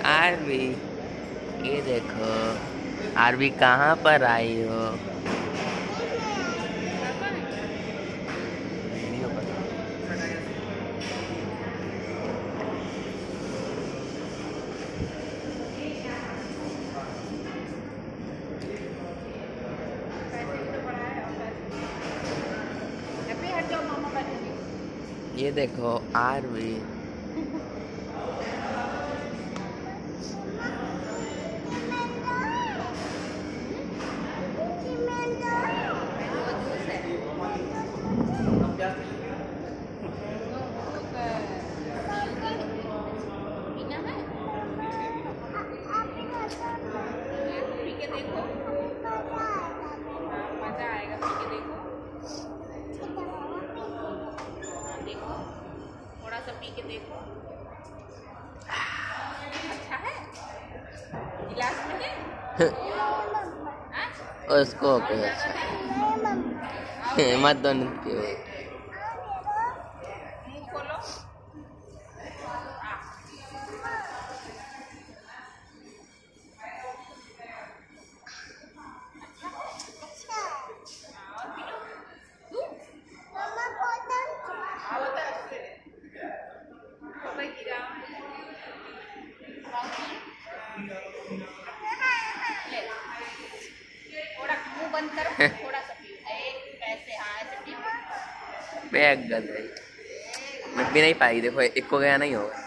RV, ये देखो RV कहाँ पर आई हो। वीडियो पर ये देखो आरवी। थोड़ा सा पी के देखो। अच्छा है, गिलास में है। उसको कोई अच्छा मत दो मुंह खोलो। बंद करो, थोड़ा सा पियो। ऐसे, हाँ ऐसे पियो। बैग गल है, मैं पी नहीं पाई। देखो एक को गया नहीं होगा।